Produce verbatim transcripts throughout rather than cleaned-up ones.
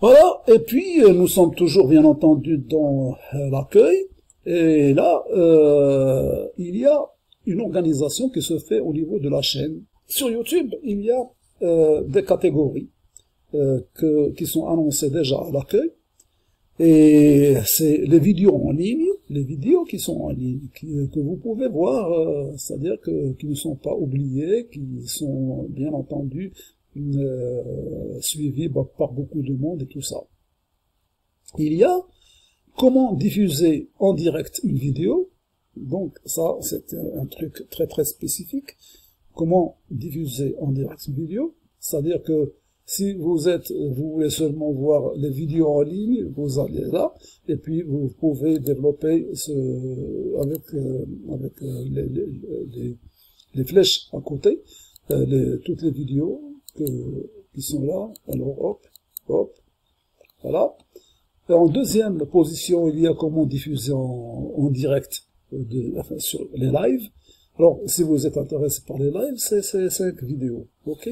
Voilà, et puis euh, nous sommes toujours bien entendu dans euh, l'accueil, et là, euh, il y a une organisation qui se fait au niveau de la chaîne. Sur YouTube, il y a euh, des catégories euh, que, qui sont annoncées déjà à l'accueil, et c'est les vidéos en ligne, les vidéos qui sont en ligne, qui, que vous pouvez voir, euh, c'est-à-dire que qui ne sont pas oubliées, qui sont bien entendu Euh, suivi bah, par beaucoup de monde et tout ça. Il y a comment diffuser en direct une vidéo. Donc ça, c'est un truc très très spécifique. Comment diffuser en direct une vidéo, c'est-à-dire que si vous êtes, vous voulez seulement voir les vidéos en ligne, vous allez là, et puis vous pouvez développer ce, avec, euh, avec euh, les, les, les, les flèches à côté, euh, les, toutes les vidéos Que, qui sont là, alors hop, hop, voilà. Et en deuxième position, il y a comment diffuser en, en direct de, enfin, sur les lives. Alors, si vous êtes intéressé par les lives, c'est cinq vidéos, ok.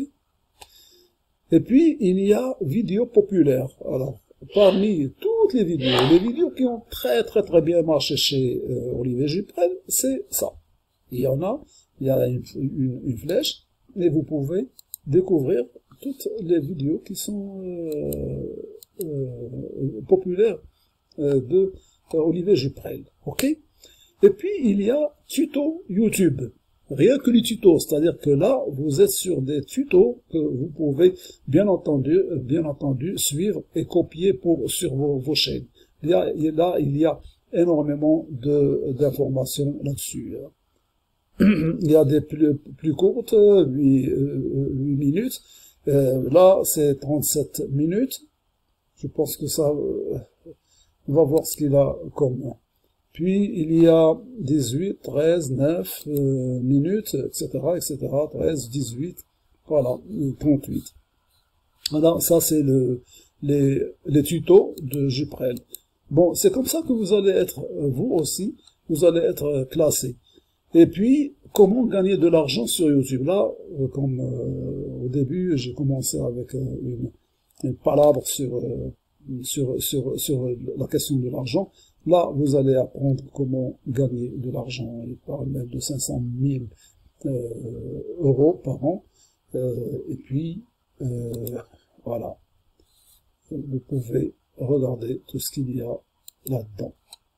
Et puis, il y a vidéos populaires. Alors, parmi toutes les vidéos, les vidéos qui ont très très très bien marché chez euh, Olivier Juprel, c'est ça. Il y en a, il y a une, une, une flèche, et vous pouvez découvrir toutes les vidéos qui sont euh, euh, populaires euh, de euh, Olivier Juprel, ok. Et puis il y a tutos YouTube, rien que les tutos, c'est-à-dire que là vous êtes sur des tutos que vous pouvez bien entendu, bien entendu suivre et copier pour sur vos, vos chaînes. Il y a, là il y a énormément de d'informations là-dessus. Il y a des plus, plus courtes, huit minutes. Euh, là, c'est trente-sept minutes. Je pense que ça, euh, on va voir ce qu'il a comme. Puis, il y a dix-huit, treize, neuf euh, minutes, et cetera, et cetera, treize, dix-huit, voilà, trente-huit. Voilà, ça, c'est le, les, les tutos de Juprel. Bon, c'est comme ça que vous allez être, vous aussi, vous allez être classé. Et puis, comment gagner de l'argent sur YouTube? Là, euh, comme euh, au début, j'ai commencé avec euh, une, une palabre sur, euh, sur, sur, sur la question de l'argent. Là, vous allez apprendre comment gagner de l'argent. Il parle même de cinq cent mille euh, euros par an. Euh, et puis, euh, voilà. Vous pouvez regarder tout ce qu'il y a là-dedans.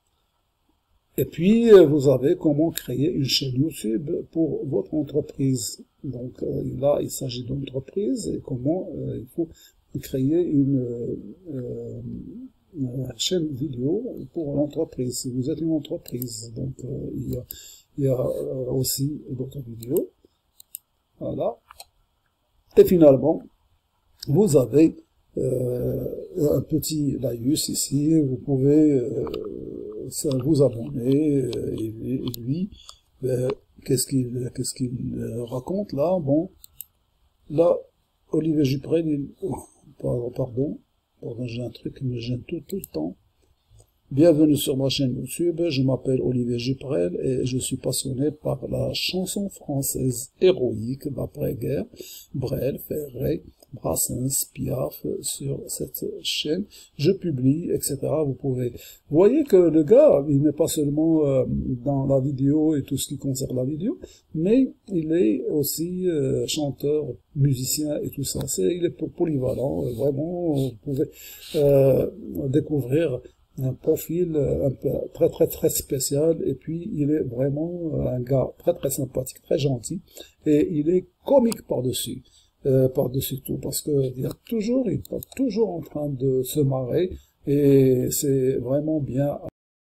Et puis, vous avez comment créer une chaîne YouTube pour votre entreprise. Donc euh, là, il s'agit d'entreprise et comment euh, il faut créer une, euh, une chaîne vidéo pour l'entreprise. Si vous êtes une entreprise, donc euh, il y a, il y a aussi d'autres vidéos. Voilà. Et finalement, vous avez euh, un petit laïus ici. Vous pouvez euh, ça vous abonner, et, et lui, ben, qu'est-ce qu'il qu'est-ce qu'il raconte là? Bon, là, Olivier Juprel, il, oh, pardon, pardon, pardon j'ai un truc qui me gêne tout, tout le temps. Bienvenue sur ma chaîne YouTube, je m'appelle Olivier Juprel et je suis passionné par la chanson française héroïque d'après-guerre, Brel, Ferré, Brassens, Piaf, sur cette chaîne, je publie, et cetera. Vous pouvez, vous voyez que le gars, il n'est pas seulement euh, dans la vidéo et tout ce qui concerne la vidéo, mais il est aussi euh, chanteur, musicien et tout ça. C'est, il est polyvalent, vraiment, vous pouvez euh, découvrir un profil un peu très très très spécial, et puis il est vraiment un gars très très sympathique, très gentil, et il est comique par-dessus. Euh, par-dessus tout, parce que il y a toujours, il est toujours en train de se marrer, et c'est vraiment bien